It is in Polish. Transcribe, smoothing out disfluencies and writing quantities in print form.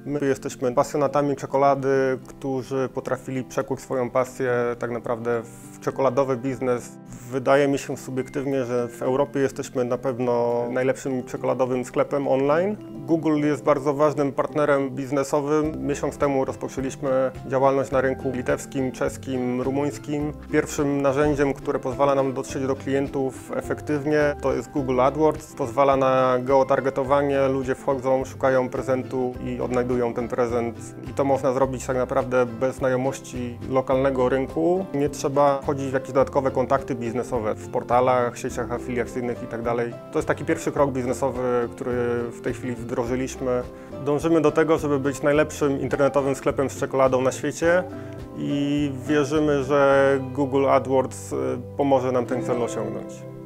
My jesteśmy pasjonatami czekolady, którzy potrafili przekuć swoją pasję tak naprawdę w czekoladowy biznes. Wydaje mi się subiektywnie, że w Europie jesteśmy na pewno najlepszym czekoladowym sklepem online. Google jest bardzo ważnym partnerem biznesowym. Miesiąc temu rozpoczęliśmy działalność na rynku litewskim, czeskim, rumuńskim. Pierwszym narzędziem, które pozwala nam dotrzeć do klientów efektywnie, to jest Google AdWords. Pozwala na geotargetowanie, ludzie wchodzą, szukają prezentu i odnajdują ten prezent. I to można zrobić tak naprawdę bez znajomości lokalnego rynku. Nie trzeba wchodzić w jakieś dodatkowe kontakty biznesowe w portalach, sieciach afiliacyjnych itd. To jest taki pierwszy krok biznesowy, który w tej chwili wdrożyliśmy. Dążymy do tego, żeby być najlepszym internetowym sklepem z czekoladą na świecie i wierzymy, że Google AdWords pomoże nam ten cel osiągnąć.